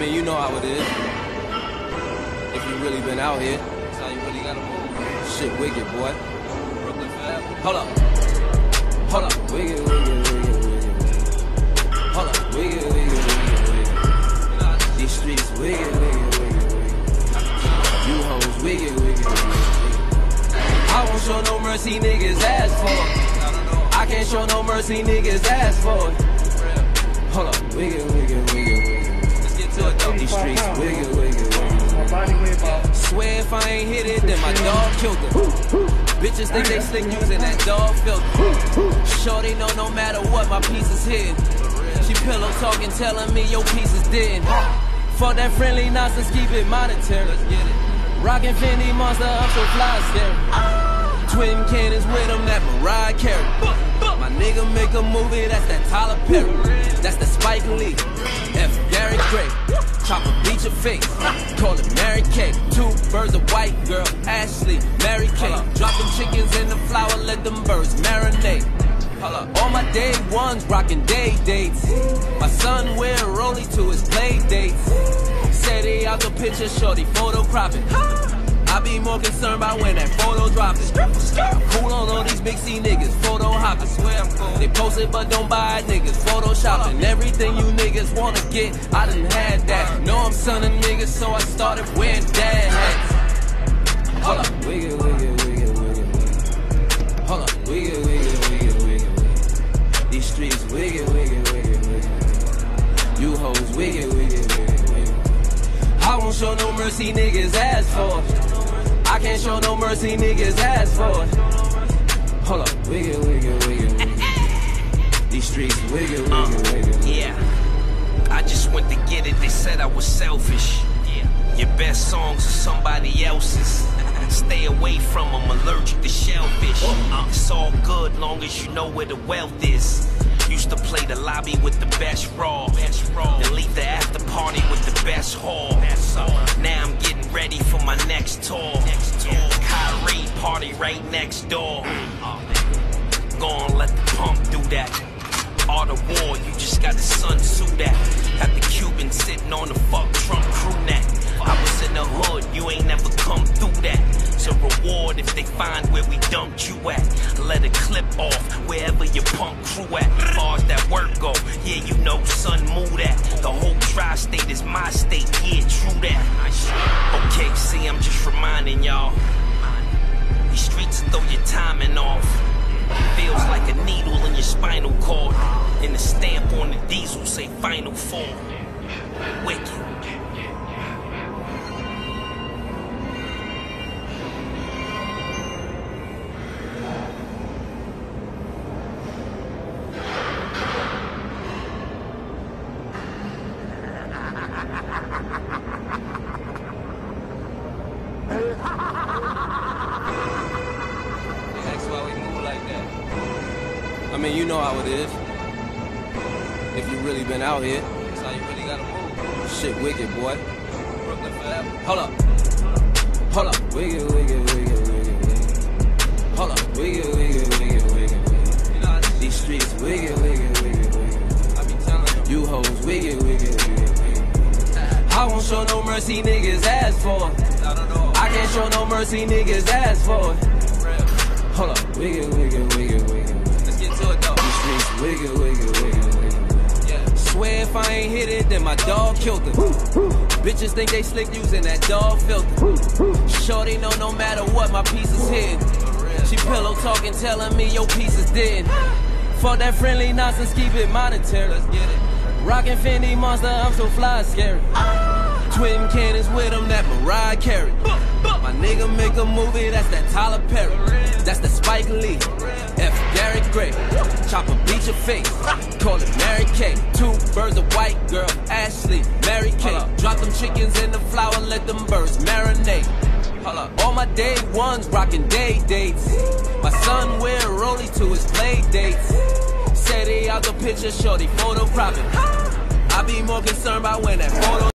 mean, you know how it is. If you really been out here, that's how you really gotta move. Shit wicked, boy. Brooklyn forever. Hold up. Hold up. Wicked, wicked, wicked, wicked. Hold up. Wicked, wicked, wicked, wicked. These streets wicked, wicked, wicked, wicked. You hoes wicked, wicked, wicked. I won't show no mercy, niggas ask for it. I can't show no mercy, niggas ask for it. Hold up. Wicked, wicked, wicked, wicked. Let's get to it though. These streets wicked, wicked, wicked. Swear if I ain't hit it, then my dog killed her. Bitches think they slick using that dog filter. Shorty know no matter what, my piece is hidden. She pillow talking, telling me your piece is dead. Fuck that friendly nonsense, keep it monetary. Let's get it. Rockin' Fendi Monster, I'm so fly scary. Twin cannons with them, that Mariah Carey. My nigga make a movie, that's that Tyler Perry. That's the Spike Lee, F. Gary Gray. Chopper beat your face, call it Mary Kay. Two birds, a white girl, Ashley, Mary Kay. Drop them chickens in the flour, let them birds marinate. All my day ones rockin' day dates. My son wear a rollie to his play dates. Said he out the picture, shorty photo cropping. I be more concerned about when that photo dropping. Cool on all these big C niggas, photo hopping. Swear I'm cool. They post it but don't buy it, niggas photoshopping. Everything you niggas wanna get, I done had that. Know I'm sonning niggas, so I started wearing dad hats. Hold up, wicked, wicked, wicked, wicked. Hold up, wicked, wicked, wicked, wicked. These streets wicked, wicked, wicked, wicked. You hoes wicked, wicked, wicked, wicked. I won't show no mercy, niggas ask for it. I can't show no mercy, niggas ask for it. Hold up, wicked, wicked, wicked, wicked. These streets wicked, wicked, wicked. Yeah, I just went to get it, they said I was selfish. Yeah, your best songs are somebody else's. Stay away from them, allergic to shellfish. It's all good, long as you know where the wealth is. Used to play the lobby with the best raw, then leave the after party with the best haul. Now I'm getting ready for my next tour. Kyrie party right next door. Gonna let the pump do that. Art of war, you just got the Sun Tzu that. Got the Cuban sitting on the fuck Trump crew neck. I was in the hood, you ain't never come through that. It's a reward if they find where we dumped you at. Let it clip off wherever your punk crew at. As far as that work go, yeah, you know, son, move that. The whole tri-state is my state, yeah, true that. Okay, see, I'm just reminding y'all. These streets throw your timing off. Feels like a needle in your spinal cord. And the stamp on the diesel say final form. Wicked. That's why we move like that. I mean, you know how it is. If you really been out here, that's how you really gotta move. Shit wicked, boy. Brooklyn forever. Hold up. Hold up. Wicked, wicked, wicked, wicked, wicked. Hold up. Wicked, wicked, wicked, wicked, wicked. These streets wicked, wicked, wicked, wicked. I be telling you hoes wicked, wicked, wicked, wicked. I won't show no mercy, niggas ask for it. I can't show no mercy, niggas ask for it. Hold up, wicked, wicked, wicked, wicked. Let's get to it though. These streets wicked, wicked, wicked, wicked. Yeah. Swear if I ain't hit it, then my dog killed her. Bitches think they slick using that dog filter. Shorty know no matter what, my piece is hidden. She pillow talking, telling me your piece is dead. Fuck that friendly nonsense, keep it monetary. Let's get it. Rockin' Fendi Monster, I'm so fly scary. Twin cannons with them, that Mariah Carey. My nigga make a movie, that's that Tyler Perry. That's the Spike Lee, F. Gary Gray. Chopper beat your face, call it Mary Kay. Two birds, a white girl, Ashley, Mary Kay. Drop them chickens in the flour, let them birds marinate. All my day ones rockin' day dates. My son wear a rollie to his play dates. Said he out the picture, shorty photo cropping. I be more concerned about when that photo